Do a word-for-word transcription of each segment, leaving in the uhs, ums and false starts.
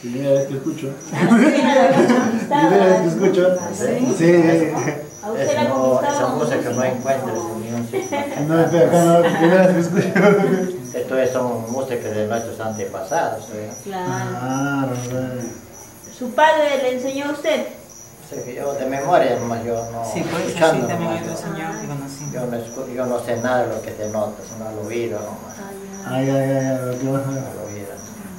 Primera vez que escucho. Primera vez que escucho. ¿Sí? Sí. ¿A usted la no, conquistaba esa con música no música? encuentras en ningún sitio. No, espera, acá no, primera vez que escucho. Esto es son música de nuestros antepasados. ¿eh? Claro. Ah, no sé. ¿Su padre le enseñó a usted? O sea, que yo de memoria nomás, yo no, Sí, pues así escuchando también nomás, hay otro yo, señor que conocí. yo no escu- yo no sé nada de lo que te notas, no al oído nomás, Ay, ay, ay, ay, lo que vas a ver. al oído.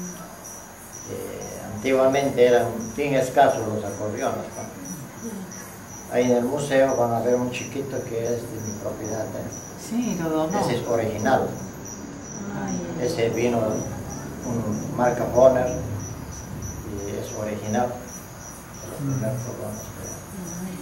Eh, antiguamente eran bien escasos los acordeones, ¿no? Ahí en el museo van a ver un chiquito que es de mi propiedad, ¿eh? Sí, lo donó. Ese es original, Ay, ese vino un marca Bonner y es original. Los primeros cordones, ¿eh?